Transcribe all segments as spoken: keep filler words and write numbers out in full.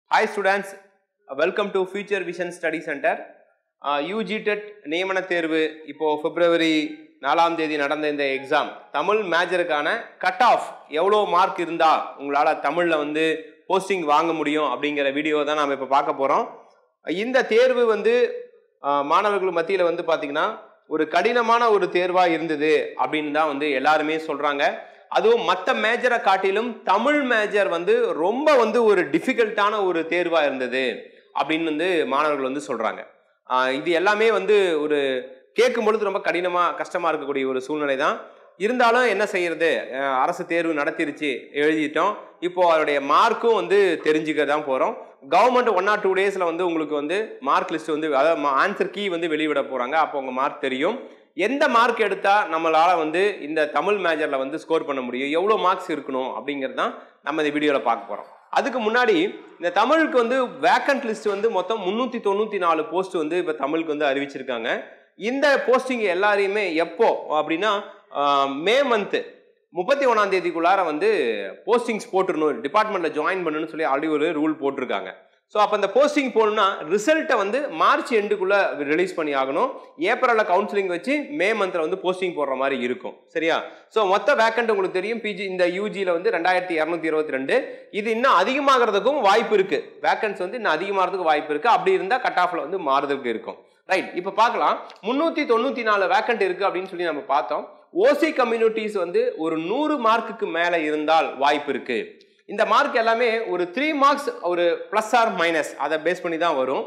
Hi students, welcome to Future Vision Study Center. Uh, U G T E T நியமன தேர்வு இப்போ பிப்ரவரி நாலாம் தேதி நடந்த இந்த எக்ஸாம் தமிழ் மேஜருக்கான கட் ஆஃப் எவ்வளோ மார்க் இருந்தா உங்களால தமிழ்ல வந்து போஸ்டிங் வாங்க முடியும் அப்படிங்கிற வீடியோ தான் நாம இப்போ பார்க்க போறோம். இந்த தேர்வு வந்து மாணவர்கள் மத்தியில வந்து பாத்தீங்கன்னா ஒரு கடினமான ஒரு தேர்வா இருந்தது அப்படின்னு தான் வந்து எல்லாருமே சொல்றாங்க. அதுவும் மற்ற மேஜரை காட்டிலும் தமிழ் மேஜர் வந்து ரொம்ப வந்து ஒரு டிஃபிகல்ட்டான ஒரு தேர்வா இருந்தது அப்படின்னு வந்து மாணவர்கள் வந்து சொல்றாங்க. இது எல்லாமே வந்து ஒரு கேட்கும் பொழுது ரொம்ப கடினமா கஷ்டமா இருக்கக்கூடிய ஒரு சூழ்நிலை தான். இருந்தாலும் என்ன செய்யறது, அரசு தேர்வு நடத்திருச்சு, எழுதிட்டோம், இப்போ அதோடைய மார்க்கும் வந்து தெரிஞ்சுக்க தான் போறோம். கவர்மெண்ட் ஒன் ஆர் டூ டேஸ்ல வந்து உங்களுக்கு வந்து மார்க் லிஸ்ட் வந்து அதாவது ஆன்சர் கீ வந்து வெளியிட போறாங்க. அப்போ உங்க மார்க் தெரியும். எந்த மார்க் எடுத்தா நம்மளால வந்து இந்த தமிழ் மேஜர்ல வந்து ஸ்கோர் பண்ண முடியும், எவ்வளவு மார்க்ஸ் இருக்கணும் அப்படிங்கிறது தான் நம்ம இந்த வீடியோல பார்க்க போறோம். அதுக்கு முன்னாடி இந்த தமிழுக்கு வந்து வேக்கன்ட் லிஸ்ட் வந்து மொத்தம் முன்னூத்தி தொண்ணூத்தி நாலு போஸ்ட் வந்து இப்ப தமிழுக்கு வந்து அறிவிச்சிருக்காங்க. இந்த போஸ்டிங் எல்லாரையுமே எப்போ அப்படின்னா மே மந்த் முப்பத்தி ஒன்னாம் தேதிக்குள்ளார வந்து போஸ்டிங்ஸ் போட்டுருணும், டிபார்ட்மெண்ட்ல ஜாயின் பண்ணணும்னு சொல்லி ஆல்ரெடி ஒரு ரூல் போட்டிருக்காங்க. ஸோ அப்போ அந்த போஸ்டிங் போகணும்னா ரிசல்ட்டை வந்து மார்ச் எண்டுக்குள்ள ரிலீஸ் பண்ணி ஆகணும். ஏப்ரலில் கவுன்சிலிங் வச்சு மே மந்த்ல வந்து போஸ்டிங் போடுற மாதிரி இருக்கும். சரியா? ஸோ மொத்த வேக்கண்ட் உங்களுக்கு தெரியும், பிஜி இந்த யூஜியில் வந்து ரெண்டாயிரத்தி இரநூத்தி இருபத்தி ரெண்டு இது இன்னும் அதிகமாகிறதுக்கும் வாய்ப்பு இருக்கு. வேக்கன்ஸ் வந்து இன்னும் அதிகமாகிறதுக்கு வாய்ப்பு இருக்கு. அப்படி இருந்தால் கட் ஆஃப்ல வந்து மாறுதலுக்கு இருக்கும். ரைட், இப்போ பார்க்கலாம். முன்னூத்தி தொண்ணூத்தி நாலு வேக்கண்ட் இருக்கு அப்படின்னு சொல்லி நம்ம பார்த்தோம். ஓசி கம்யூனிட்டிஸ் வந்து ஒரு நூறு மார்க்குக்கு மேல இருந்தால் வாய்ப்பு இருக்கு. இந்த மார்க் எல்லாமே ஒரு த்ரீ மார்க்ஸ் ஒரு பிளஸ் ஆர் மைனஸ் அதை பேஸ் பண்ணி தான் வரும்.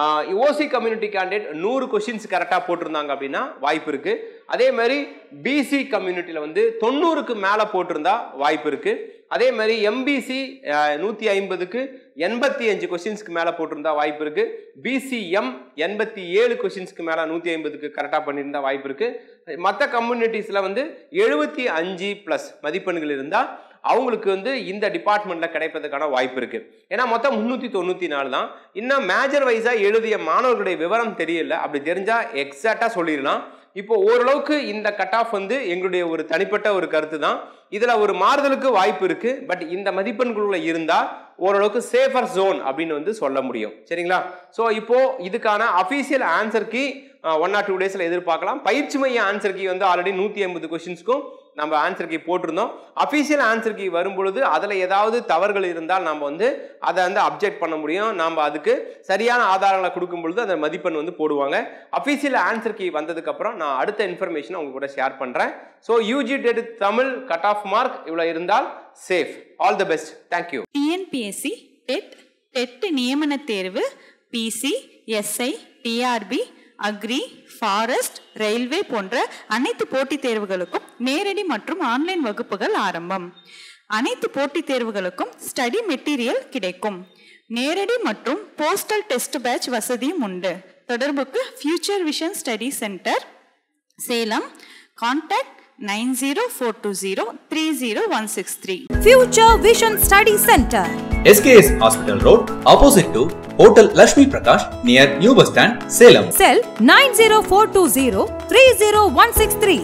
ஓசி கம்யூனிட்டி கேண்டிடேட் நூறு கொஸ்டின்ஸ் கரெக்டாக போட்டிருந்தாங்க அப்படின்னா வாய்ப்பு இருக்கு. அதே மாதிரி பிசி கம்யூனிட்டியில் வந்து தொண்ணூறுக்கு மேலே போட்டிருந்தா வாய்ப்பு இருக்கு. அதே மாதிரி எம்பிசி நூற்றி ஐம்பதுக்கு எண்பத்தி அஞ்சு கொஸ்டின்ஸ்க்கு மேலே போட்டிருந்தா வாய்ப்பு இருக்கு. பிசிஎம் எண்பத்தி ஏழு கொஸ்டின்ஸ்க்கு மேலே நூற்றி ஐம்பதுக்கு கரெக்டாக பண்ணியிருந்தா வாய்ப்பு இருக்கு. மற்ற கம்யூனிட்டிஸில் வந்து எழுபத்தி அஞ்சு பிளஸ் மதிப்பெண்கள் இருந்தால் அவங்களுக்கு வந்து இந்த டிபார்ட்மெண்ட்ல கிடைப்பதற்கான வாய்ப்பு இருக்கு. ஏன்னா மொத்தம் முன்னூத்தி தொண்ணூத்தி நாலு தான். இன்னும் மேஜர் வைஸா எழுதிய மாணவர்களுடைய விவரம் தெரியல. அப்படி தெரிஞ்சா எக்ஸாக்டா சொல்லிடலாம். இப்போ ஓரளவுக்கு இந்த கட் ஆஃப் வந்து எங்களுடைய ஒரு தனிப்பட்ட ஒரு கருத்து தான். இதுல ஒரு மாறுதலுக்கு வாய்ப்பு இருக்கு. பட் இந்த மதிப்பெண்களுள்ள இருந்தா ஓரளவுக்கு சேஃபர் ஜோன் அப்படின்னு வந்து சொல்ல முடியும். சரிங்களா? ஸோ இப்போ இதுக்கான official answer key one or two டேஸ்ல எதிர்பார்க்கலாம். பயிற்சி மைய ஆன்சர் கீ வந்து ஆல்ரெடி நூத்தி ஐம்பது கொஸ்டின்ஸ்க்கும் நம்ம ஆன்சர் கீ போட்டிருந்தோம். அபிஷியல் ஆன்சர் கீ வரும்பொழுது அதுல ஏதாவது தவறுகள் இருந்தால் நம்ம வந்து அதை வந்து அப்ஜெக்ட் பண்ண முடியும். நம்ம அதுக்கு சரியான ஆதாரங்களை கொடுக்கும் பொழுது அந்த மதிப்பெண் வந்து போடுவாங்க. அபிஷியல் ஆன்சர் கீ வந்ததுக்கு அப்புறம் நான் அடுத்த இன்ஃபர்மேஷன் உங்க கூட ஷேர் பண்றேன். So UG TET Tamil cut off mark இவ்வளவு இருந்தால் safe. All the best. Thank you. TNPSC TET TET நியமன தேர்வு PC SI TRP agri forest railway போன்ற அனைத்து போட்டித் தேர்வுகளுக்கும் நேரடி மற்றும் ஆன்லைன் வகுப்புகள் ஆரம்பம். அனைத்து போட்டித் தேர்வுகளுக்கும் ஸ்டடி மெட்டீரியல் கிடைக்கும். நேரடி மற்றும் போஸ்டல் டெஸ்ட் பேட்ச் வசதியும் உண்டு. தொடர்புக்கு future vision study centre, Salem. Contact nine zero four two zero three zero one six three. Future Vision Study Center, S K S Hospital Road, opposite to Hotel Lakshmi Prakash, near New Bus Stand, Salem. Cell nine zero four two zero three zero one six three.